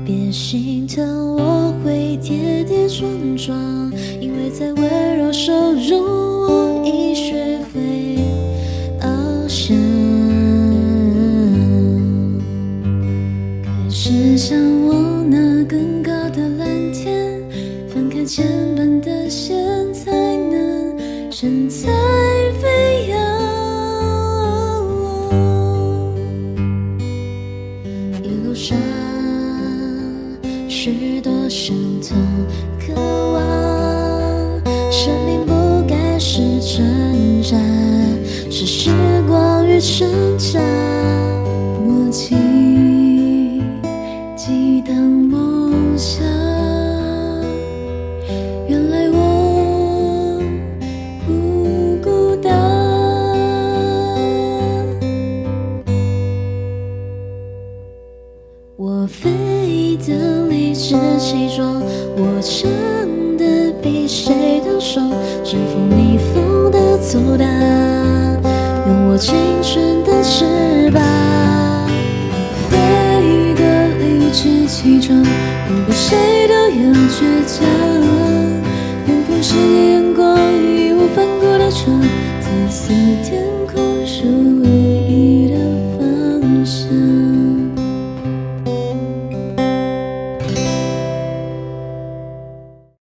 别心疼，我会跌跌撞撞，因为在温柔收容我已学会翱翔。开始向往那更高的蓝天，翻开牵绊的线，才能身在飞扬。一路上许多伤痛，渴望生命不该是挣扎，是时光与成长默契，激荡梦想。原来我不孤单，我飞得理直气壮，我唱得比谁都爽，乘风逆风的走荡，用我青春的翅膀。飞得理直气壮，不比谁都要倔强，用风世界阳光，义无反顾的闯，紫色天